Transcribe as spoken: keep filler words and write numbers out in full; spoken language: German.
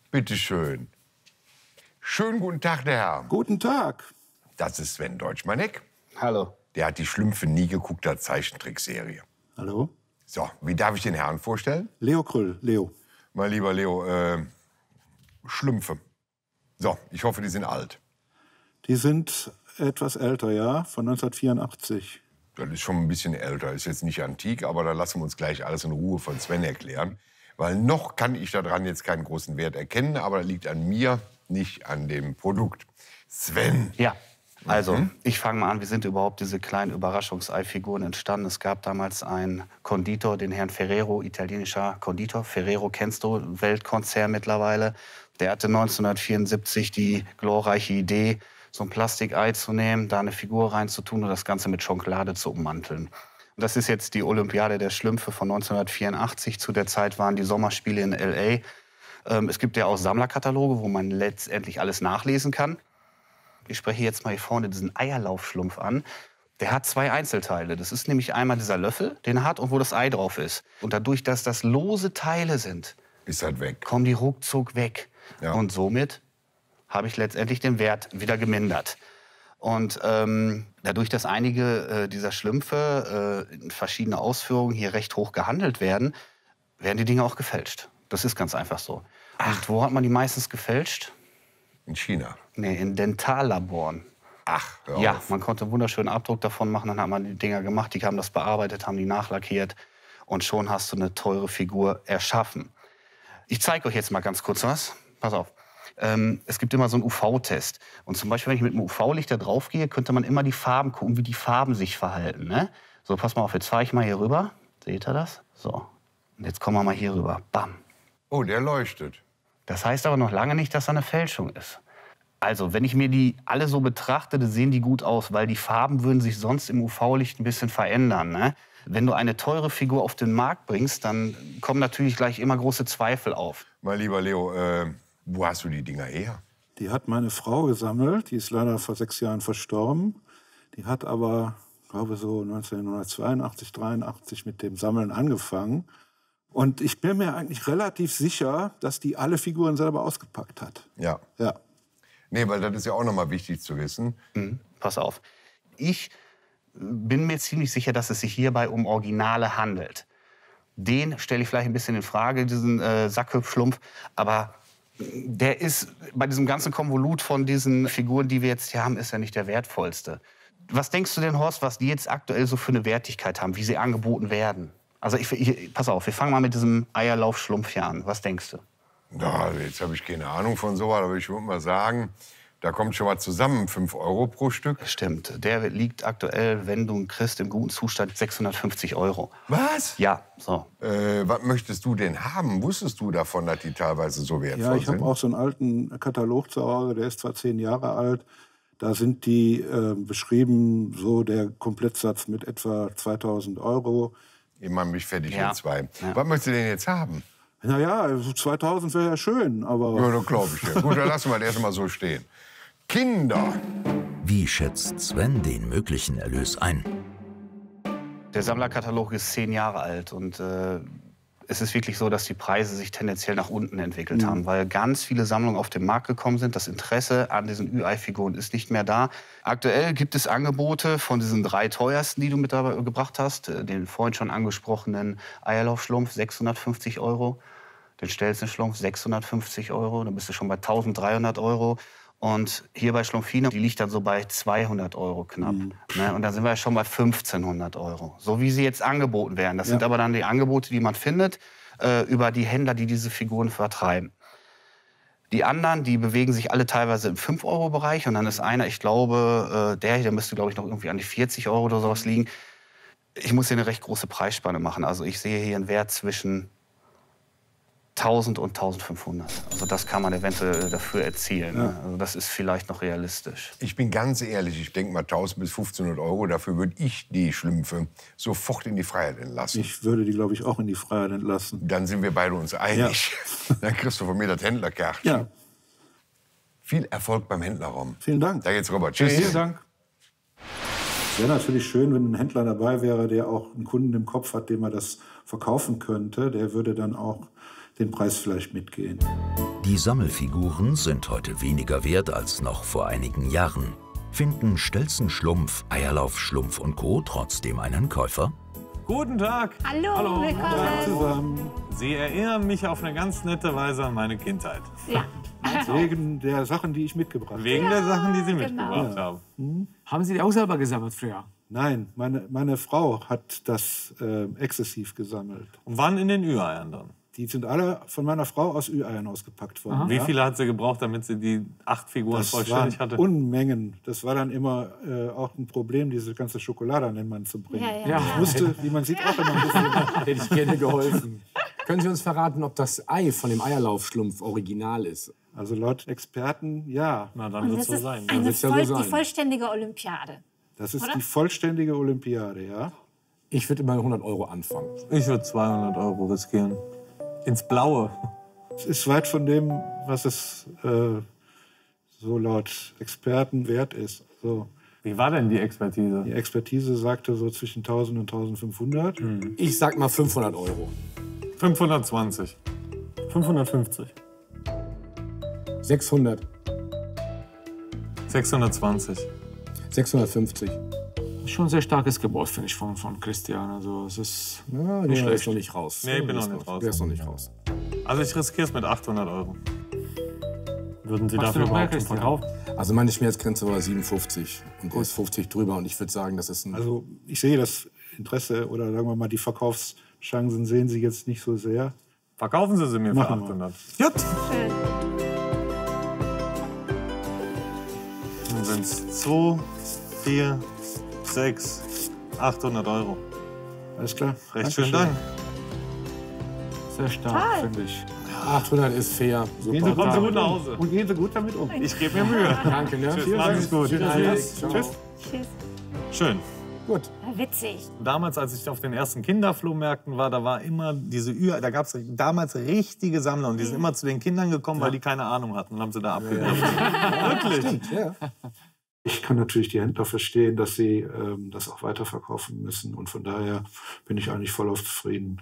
Bitte schön. Schönen guten Tag, der Herr. Guten Tag. Das ist Sven Deutschmanek. Hallo. Der hat die Schlümpfe nie geguckter Zeichentrickserie. Hallo. So, wie darf ich den Herrn vorstellen? Leo Krüll, Leo. Mein lieber Leo, äh, Schlümpfe. So, ich hoffe, die sind alt. Die sind etwas älter, ja, von neunzehnhundertvierundachtzig. Das ist schon ein bisschen älter, ist jetzt nicht antik, aber da lassen wir uns gleich alles in Ruhe von Sven erklären. Weil noch kann ich daran jetzt keinen großen Wert erkennen, aber das liegt an mir, nicht an dem Produkt. Sven. Ja, also mhm. ich fange mal an, wie sind überhaupt diese kleinen Überraschungseifiguren entstanden? Es gab damals einen Konditor, den Herrn Ferrero, italienischer Konditor. Ferrero kennst du, Weltkonzern mittlerweile. Der hatte neunzehnhundertvierundsiebzig die glorreiche Idee, so ein Plastikei zu nehmen, da eine Figur reinzutun und das Ganze mit Schokolade zu ummanteln. Und das ist jetzt die Olympiade der Schlümpfe von neunzehnhundertvierundachtzig. Zu der Zeit waren die Sommerspiele in L A. Ähm, es gibt ja auch Sammlerkataloge, wo man letztendlich alles nachlesen kann. Ich spreche jetzt mal hier vorne diesen Eierlaufschlumpf an. Der hat zwei Einzelteile. Das ist nämlich einmal dieser Löffel, den er hat und wo das Ei drauf ist. Und dadurch, dass das lose Teile sind, ist halt weg. Kommen die ruckzuck weg. Ja. Und somit habe ich letztendlich den Wert wieder gemindert. Und ähm, dadurch, dass einige äh, dieser Schlümpfe äh, in verschiedene Ausführungen hier recht hoch gehandelt werden, werden die Dinge auch gefälscht. Das ist ganz einfach so. Ach. Und wo hat man die meistens gefälscht? In China? Nee, in Dentallaboren. Ach, hör auf. Ja, man konnte einen wunderschönen Abdruck davon machen. Dann hat man die Dinger gemacht, die haben das bearbeitet, haben die nachlackiert. Und schon hast du eine teure Figur erschaffen. Ich zeige euch jetzt mal ganz kurz was. Pass auf. Ähm, es gibt immer so einen U V-Test. Und zum Beispiel, wenn ich mit einem U V-Licht da drauf gehe, könnte man immer die Farben gucken, wie die Farben sich verhalten. Ne? So, pass mal auf, jetzt fahre ich mal hier rüber. Seht ihr das? So. Und jetzt kommen wir mal hier rüber. Bam. Oh, der leuchtet. Das heißt aber noch lange nicht, dass da eine Fälschung ist. Also, wenn ich mir die alle so betrachte, dann sehen die gut aus, weil die Farben würden sich sonst im U V-Licht ein bisschen verändern. Ne? Wenn du eine teure Figur auf den Markt bringst, dann kommen natürlich gleich immer große Zweifel auf. Mein lieber Leo, äh, wo hast du die Dinger her? Die hat meine Frau gesammelt. Die ist leider vor sechs Jahren verstorben. Die hat aber, glaube ich, so neunzehnhundertzweiundachtzig, dreiundachtzig mit dem Sammeln angefangen. Und ich bin mir eigentlich relativ sicher, dass die alle Figuren selber ausgepackt hat. Ja. Ja. Nee, weil das ist ja auch noch mal wichtig zu wissen. Mhm. Pass auf. Ich bin mir ziemlich sicher, dass es sich hierbei um Originale handelt. Den stelle ich vielleicht ein bisschen in Frage, diesen äh, Sackhüpfschlumpf. Aber der ist bei diesem ganzen Konvolut von diesen Figuren, die wir jetzt hier haben, ist ja nicht der wertvollste. Was denkst du denn, Horst, was die jetzt aktuell so für eine Wertigkeit haben, wie sie angeboten werden? Also ich, ich, pass auf, wir fangen mal mit diesem Eierlaufschlumpf hier an. Was denkst du? Ja, jetzt habe ich keine Ahnung von sowas, aber ich würde mal sagen, da kommt schon mal zusammen fünf Euro pro Stück. Stimmt. Der liegt aktuell, wenn du ihn kriegst, im guten Zustand sechshundertfünfzig Euro. Was? Ja, so. Äh, was möchtest du denn haben? Wusstest du davon, dass die teilweise so wertvoll sind? Ja, ich habe auch so einen alten Katalog zu Hause, der ist zwar zehn Jahre alt. Da sind die äh, beschrieben, so der Komplettsatz mit etwa zweitausend Euro. Ich mache mich fertig Ja. mit zwei. Ja. Was möchtest du denn jetzt haben? Naja, zweitausend wäre ja schön, aber... Ja, das glaube ich dir. Gut, dann lassen wir das erst mal so stehen. Kinder. Wie schätzt Sven den möglichen Erlös ein? Der Sammlerkatalog ist zehn Jahre alt und äh, es ist wirklich so, dass die Preise sich tendenziell nach unten entwickelt mhm. haben, weil ganz viele Sammlungen auf den Markt gekommen sind. Das Interesse an diesen Ü-Ei-Figuren ist nicht mehr da. Aktuell gibt es Angebote von diesen drei teuersten, die du mit dabei gebracht hast. Den vorhin schon angesprochenen Eierlaufschlumpf, sechshundertfünfzig Euro. Den Stelzenschlumpf, sechshundertfünfzig Euro. Dann bist du schon bei eintausenddreihundert Euro. Und hier bei Schlumpfine, die liegt dann so bei zweihundert Euro knapp. Mhm. Ne? Und dann sind wir schon bei fünfzehnhundert Euro. So wie sie jetzt angeboten werden. Das ja. sind aber dann die Angebote, die man findet, äh, über die Händler, die diese Figuren vertreiben. Die anderen, die bewegen sich alle teilweise im fünf Euro Bereich. Und dann ist einer, ich glaube, äh, der hier, der müsste, glaube ich, noch irgendwie an die vierzig Euro oder sowas liegen. Ich muss hier eine recht große Preisspanne machen. Also ich sehe hier einen Wert zwischen tausend und eintausendfünfhundert. Also das kann man eventuell dafür erzielen. Ja. Also das ist vielleicht noch realistisch. Ich bin ganz ehrlich, ich denke mal tausend bis fünfzehnhundert Euro. Dafür würde ich die Schlümpfe sofort in die Freiheit entlassen. Ich würde die, glaube ich, auch in die Freiheit entlassen. Dann sind wir beide uns einig. Ja. Dann kriegst du von mir das Händlerkärtchen. Ja. Viel Erfolg beim Händlerraum. Vielen Dank. Da geht's rüber. Tschüss. Vielen Dank. Es wäre natürlich schön, wenn ein Händler dabei wäre, der auch einen Kunden im Kopf hat, dem er das verkaufen könnte. Der würde dann auch den Preis vielleicht mitgehen. Die Sammelfiguren sind heute weniger wert als noch vor einigen Jahren. Finden Stelzenschlumpf, Eierlaufschlumpf und Co. trotzdem einen Käufer? Guten Tag. Hallo, Hallo. willkommen. Zusammen. Sie erinnern mich auf eine ganz nette Weise an meine Kindheit. Ja. Wegen der Sachen, die ich mitgebracht habe. Wegen der Sachen, die Sie genau. mitgebracht haben. Haben Sie die auch selber gesammelt früher? Nein, meine, meine Frau hat das äh, exzessiv gesammelt. Und wann in den Ü-Eiern dann? Die sind alle von meiner Frau aus Ü-Eiern ausgepackt worden. Wie ja? viele hat sie gebraucht, damit sie die acht Figuren Das vollständig waren hatte? Unmengen. Das war dann immer äh, auch ein Problem, diese ganze Schokolade an den Mann zu bringen. Ja, ja. Ja. Ich musste, wie man sieht, auch immer ein bisschen... Hätte ich gerne geholfen. Können Sie uns verraten, ob das Ei von dem Eierlaufschlumpf original ist? Also laut Experten, ja. Na, dann Und wird es das so ist sein. eine wird's ja so voll, sein. die vollständige Olympiade. Das ist Oder? die vollständige Olympiade, ja. Ich würde immer hundert Euro anfangen. Ich würde zweihundert Euro riskieren. Ins Blaue. Es ist weit von dem, was es äh, so laut Experten wert ist. So, Wie war denn die Expertise? die Expertise sagte so zwischen tausend und tausendfünfhundert. Ich sag mal fünfhundert Euro. fünfhundertzwanzig. fünfhundertfünfzig. sechshundert. sechshundertzwanzig. sechshundertfünfzig. Schon ein sehr starkes Gebot, finde ich, von, von Christian. Also es ist Ja, nicht der schlecht. ist noch nicht raus. Nee, ich bin Der noch ist nicht raus. Der ist noch nicht raus. Also ich riskiere es mit achthundert Euro. Würden Sie Machst du dafür noch mehr, überhaupt zum Christian? Verkauf? Also meine Schmerzgrenze war siebenundfünfzig und der ist fünfzig drüber und ich würde sagen, das ist ein... Also ich sehe das Interesse oder sagen wir mal die Verkaufschancen sehen Sie jetzt nicht so sehr. Verkaufen Sie sie mir für Machen wir. achthundert. Gut. Schön. Dann sind es zwei, vier, sechs, achthundert Euro. Alles klar? Recht Dankeschön. schönen Dank. Sehr stark, finde ich. achthundert ist fair. Gehen Sie Super. Kommen Sie gut gut nach Hause. Und gehen Sie gut damit um. Ich gebe mir Mühe. Danke, ne? Tschüss, machen Sie es gut. Tschüss. Ciao. Tschüss. Tschüss. Schön. Gut. Witzig. Damals, als ich auf den ersten Kinderflohmärkten war, da war immer diese Ü, da gab es damals richtige Sammler und die sind immer zu den Kindern gekommen, weil die keine Ahnung hatten und haben sie da abgegeben. Wirklich. Ja. Ich kann natürlich die Händler verstehen, dass sie ähm, das auch weiterverkaufen müssen. Und von daher bin ich eigentlich voll auf zufrieden.